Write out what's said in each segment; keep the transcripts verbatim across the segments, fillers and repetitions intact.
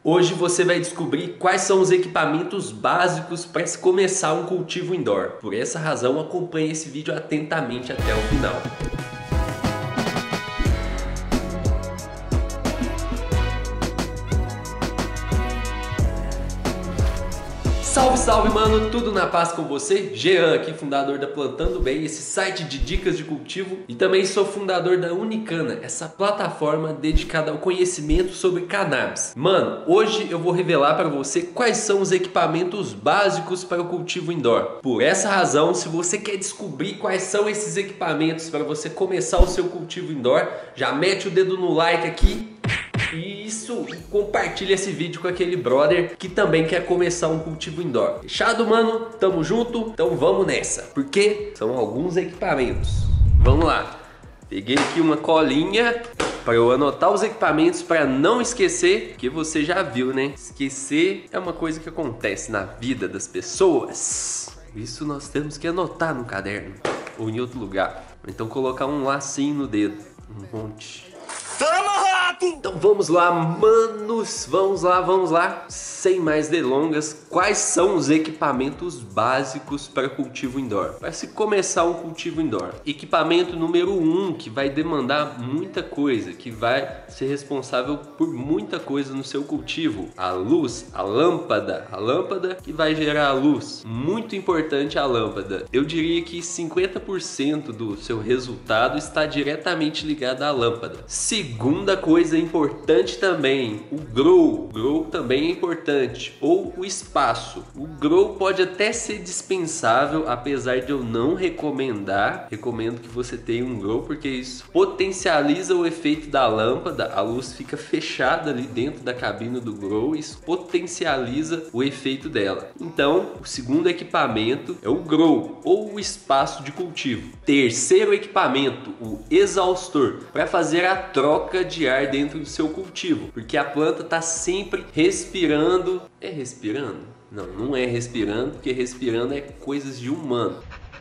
Hoje você vai descobrir quais são os equipamentos básicos para se começar um cultivo indoor. Por essa razão, acompanhe esse vídeo atentamente até o final. Salve, salve, mano! Tudo na paz com você? Jean aqui, fundador da Plantando Bem, esse site de dicas de cultivo, e também sou fundador da Unicana, essa plataforma dedicada ao conhecimento sobre cannabis. Mano, hoje eu vou revelar para você quais são os equipamentos básicos para o cultivo indoor. Por essa razão, se você quer descobrir quais são esses equipamentos para você começar o seu cultivo indoor, já mete o dedo no like aqui. Isso, e compartilha esse vídeo com aquele brother que também quer começar um cultivo indoor. Fechado, mano? Tamo junto? Então vamos nessa, porque são alguns equipamentos. Vamos lá. Peguei aqui uma colinha para eu anotar os equipamentos para não esquecer, que você já viu, né? Esquecer é uma coisa que acontece na vida das pessoas. Isso nós temos que anotar no caderno ou em outro lugar. Então colocar um lacinho no dedo, um monte. Então vamos lá, manos, vamos lá, vamos lá. Sem mais delongas, quais são os equipamentos básicos para cultivo indoor? Para se começar um cultivo indoor, equipamento número um, que vai demandar muita coisa, que vai ser responsável por muita coisa no seu cultivo: a luz, a lâmpada, a lâmpada que vai gerar a luz. Muito importante a lâmpada. Eu diria que cinquenta por cento do seu resultado está diretamente ligado à lâmpada. Segunda coisa importante também, o grow. O grow também é importante. Ou o espaço. O grow pode até ser dispensável, apesar de eu não recomendar. Recomendo que você tenha um grow, porque isso potencializa o efeito da lâmpada. A luz fica fechada ali dentro da cabine do grow, isso potencializa o efeito dela. Então, o segundo equipamento é o grow, ou o espaço de cultivo. Terceiro equipamento, o exaustor, para fazer a troca de ar dentro do seu cultivo, porque a planta está sempre respirando. É respirando? Não, não é respirando, porque respirando é coisas de humano.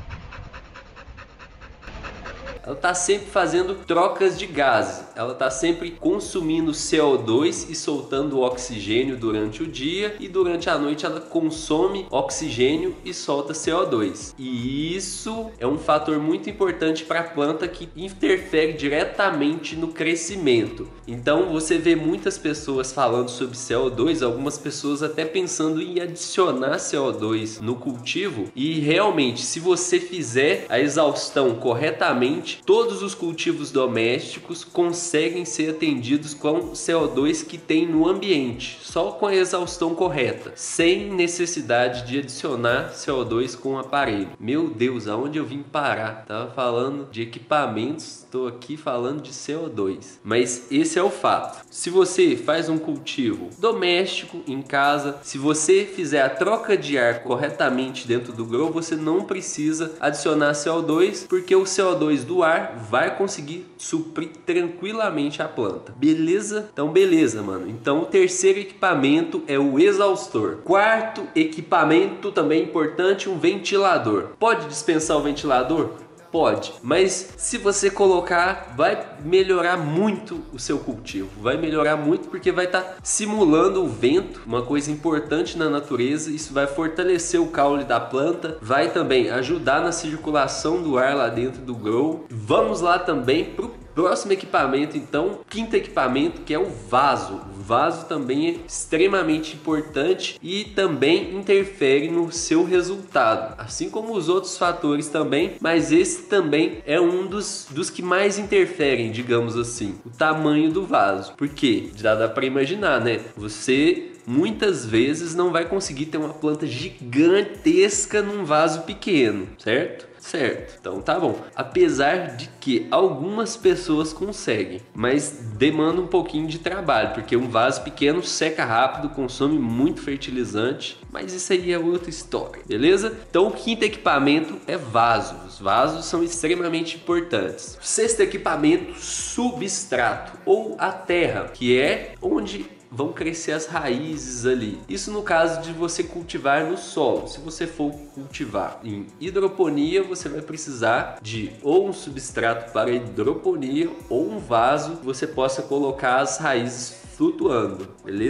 Ela está sempre fazendo trocas de gases, ela está sempre consumindo C O dois e soltando oxigênio durante o dia, e durante a noite ela consome oxigênio e solta C O dois. E isso é um fator muito importante para a planta, que interfere diretamente no crescimento. Então você vê muitas pessoas falando sobre C O dois, algumas pessoas até pensando em adicionar C O dois no cultivo, e realmente, se você fizer a exaustão corretamente, todos os cultivos domésticos conseguem ser atendidos com C O dois que tem no ambiente, só com a exaustão correta, sem necessidade de adicionar C O dois com o aparelho. Meu Deus, aonde eu vim parar? Tava falando de equipamentos, estou aqui falando de C O dois. Mas esse é o fato. Se você faz um cultivo doméstico em casa, se você fizer a troca de ar corretamente dentro do grow, você não precisa adicionar C O dois, porque o C O dois do ar vai conseguir suprir tranquilamente a planta. Beleza? Então beleza, mano. Então o terceiro equipamento é o exaustor. Quarto equipamento também importante, um ventilador. Pode dispensar o ventilador? Pode, mas se você colocar, vai melhorar muito o seu cultivo. Vai melhorar muito, porque vai estar tá simulando o vento, uma coisa importante na natureza. Isso vai fortalecer o caule da planta, vai também ajudar na circulação do ar lá dentro do grow. Vamos lá também pro próximo equipamento, então, quinto equipamento, que é o vaso. O vaso também é extremamente importante e também interfere no seu resultado, assim como os outros fatores também, mas esse também é um dos, dos que mais interferem, digamos assim, o tamanho do vaso. Porque já dá para imaginar, né? Você muitas vezes não vai conseguir ter uma planta gigantesca num vaso pequeno, certo? Certo, então tá bom. Apesar de que algumas pessoas conseguem, mas demanda um pouquinho de trabalho, porque um vaso pequeno seca rápido, consome muito fertilizante, mas isso aí é outra história, beleza? Então o quinto equipamento é vaso. Os vasos são extremamente importantes. O sexto equipamento, substrato, ou a terra, que é onde vão crescer as raízes ali. Isso no caso de você cultivar no solo. Se você for cultivar em hidroponia, você vai precisar de ou um substrato para hidroponia ou um vaso que você possa colocar as raízes flutuando, beleza?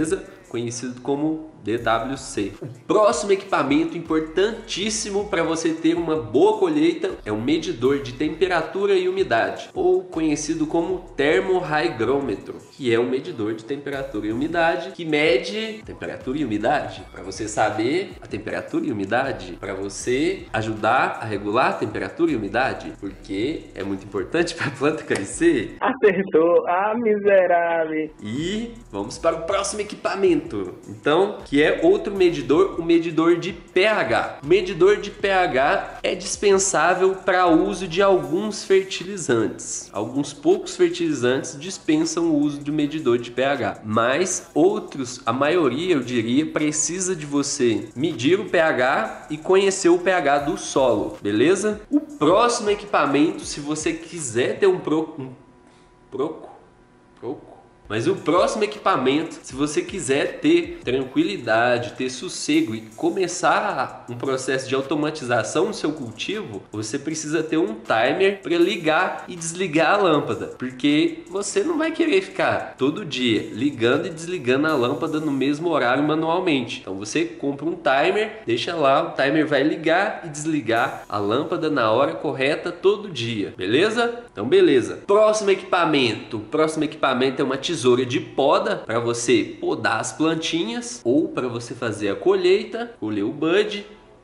conhecido como D W C. O próximo equipamento importantíssimo para você ter uma boa colheita é um medidor de temperatura e umidade, ou conhecido como termorhygrômetro, que é um medidor de temperatura e umidade que mede temperatura e umidade para você saber a temperatura e umidade, para você ajudar a regular a temperatura e umidade, porque é muito importante para a planta crescer. Acertou, ah, miserável. E vamos para o próximo equipamento, então, que é outro medidor, o medidor de pH. O medidor de pH é dispensável para uso de alguns fertilizantes. Alguns poucos fertilizantes dispensam o uso do medidor de pH, mas outros, a maioria eu diria, precisa de você medir o pH e conhecer o pH do solo, beleza? O próximo equipamento, se você quiser ter um proco, um proco, proco Mas o próximo equipamento, se você quiser ter tranquilidade, ter sossego e começar um processo de automatização no seu cultivo, você precisa ter um timer para ligar e desligar a lâmpada, porque você não vai querer ficar todo dia ligando e desligando a lâmpada no mesmo horário manualmente. Então você compra um timer, deixa lá, o timer vai ligar e desligar a lâmpada na hora correta todo dia, beleza? Então beleza. Próximo equipamento, próximo equipamento é uma tesoura tesoura de poda para você podar as plantinhas ou para você fazer a colheita, colher o bud,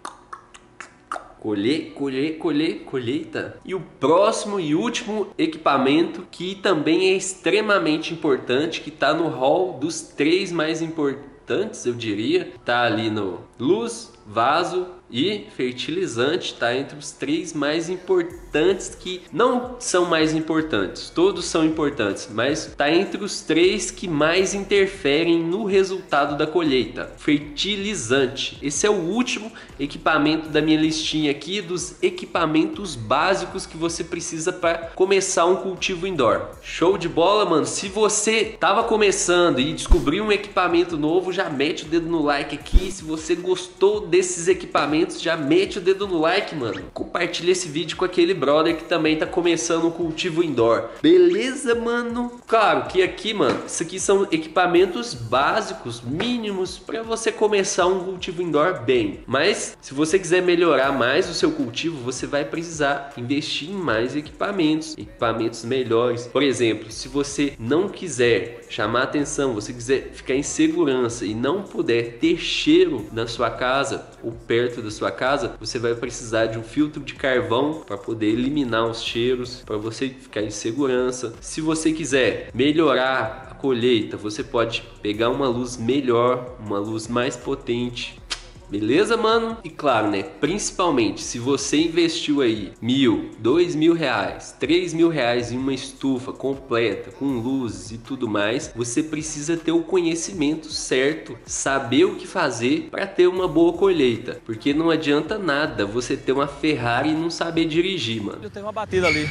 colher, colher, colher, colheita. E o próximo e último equipamento que também é extremamente importante, que está no hall dos três mais importantes, eu diria, está ali no luz, vaso e fertilizante, está entre os três mais importantes, que não são mais importantes, todos são importantes, mas está entre os três que mais interferem no resultado da colheita. Fertilizante, esse é o último equipamento da minha listinha aqui dos equipamentos básicos que você precisa para começar um cultivo indoor. Show de bola, mano? Se você tava começando e descobriu um equipamento novo, já mete o dedo no like aqui. Se você gostou desses equipamentos, já mete o dedo no like, mano. Compartilha esse vídeo com aquele brother que também tá começando um cultivo indoor. Beleza, mano? Claro que aqui, mano, isso aqui são equipamentos básicos, mínimos, para você começar um cultivo indoor bem. Mas se você quiser melhorar mais o seu cultivo, você vai precisar investir em mais equipamentos, equipamentos melhores. Por exemplo, se você não quiser chamar atenção, você quiser ficar em segurança e não puder ter cheiro na sua casa ou perto da sua casa, você vai precisar de um filtro de carvão para poder eliminar os cheiros, para você ficar em segurança. Se você quiser melhorar a colheita, você pode pegar uma luz melhor, uma luz mais potente. Beleza, mano? E claro, né? Principalmente se você investiu aí mil, dois mil reais, três mil reais em uma estufa completa, com luzes e tudo mais, você precisa ter o conhecimento certo, saber o que fazer para ter uma boa colheita. Porque não adianta nada você ter uma Ferrari e não saber dirigir, mano. Eu tenho uma batida ali.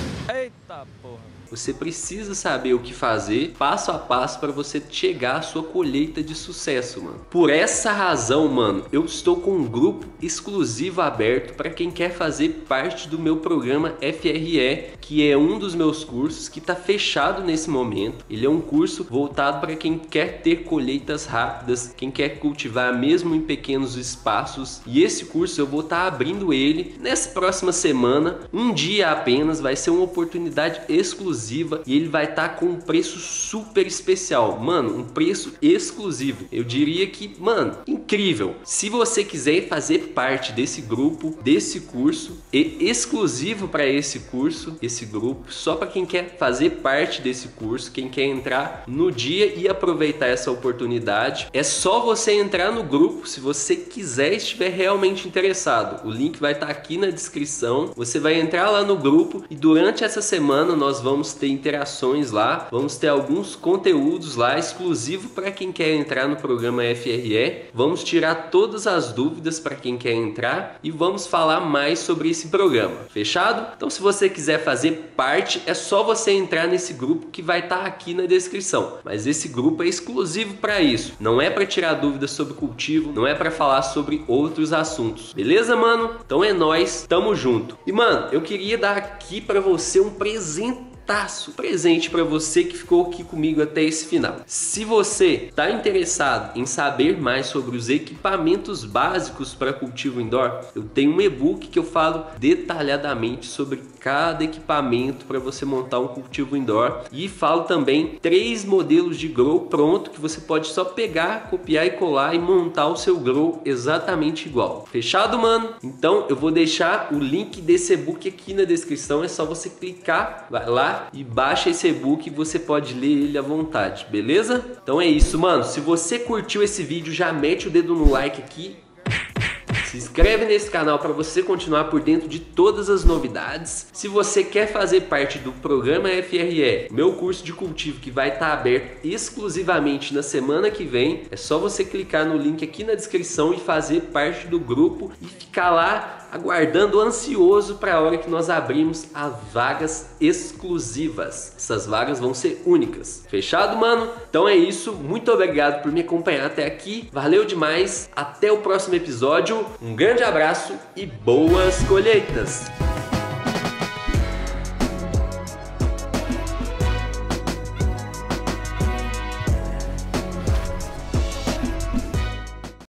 Eita porra. Você precisa saber o que fazer passo a passo para você chegar à sua colheita de sucesso, mano. Por essa razão, mano, eu estou com um grupo exclusivo aberto para quem quer fazer parte do meu programa F R E, que é um dos meus cursos que está fechado nesse momento. Ele é um curso voltado para quem quer ter colheitas rápidas, quem quer cultivar mesmo em pequenos espaços. E esse curso eu vou estar tá abrindo ele nessa próxima semana, um dia apenas, vai ser uma oportunidade exclusiva. E ele vai estar tá com um preço super especial, mano, um preço exclusivo. Eu diria que, mano, incrível. Se você quiser fazer parte desse grupo, desse curso, e exclusivo para esse curso, esse grupo, só para quem quer fazer parte desse curso, quem quer entrar no dia e aproveitar essa oportunidade, é só você entrar no grupo se você quiser e estiver realmente interessado. O link vai estar tá aqui na descrição. Você vai entrar lá no grupo e durante essa semana nós vamos ter interações lá, vamos ter alguns conteúdos lá exclusivo para quem quer entrar no programa F R E, vamos tirar todas as dúvidas para quem quer entrar e vamos falar mais sobre esse programa, fechado? Então se você quiser fazer parte, é só você entrar nesse grupo que vai estar tá aqui na descrição, mas esse grupo é exclusivo para isso, não é para tirar dúvidas sobre cultivo, não é para falar sobre outros assuntos, beleza, mano? Então é nóis, tamo junto. E mano, eu queria dar aqui para você um presente taço presente para você que ficou aqui comigo até esse final. Se você está interessado em saber mais sobre os equipamentos básicos para cultivo indoor, eu tenho um e-book que eu falo detalhadamente sobre cada equipamento para você montar um cultivo indoor e falo também três modelos de grow pronto que você pode só pegar, copiar e colar e montar o seu grow exatamente igual. Fechado, mano? Então eu vou deixar o link desse e-book aqui na descrição, é só você clicar, vai lá e baixa esse e-book e você pode ler ele à vontade, beleza? Então é isso, mano. Se você curtiu esse vídeo, já mete o dedo no like aqui. Se inscreve nesse canal para você continuar por dentro de todas as novidades. Se você quer fazer parte do programa F R E, meu curso de cultivo que vai estar aberto exclusivamente na semana que vem, é só você clicar no link aqui na descrição e fazer parte do grupo e ficar lá aguardando ansioso para a hora que nós abrimos as vagas exclusivas. Essas vagas vão ser únicas. Fechado, mano? Então é isso. Muito obrigado por me acompanhar até aqui. Valeu demais. Até o próximo episódio. Um grande abraço e boas colheitas!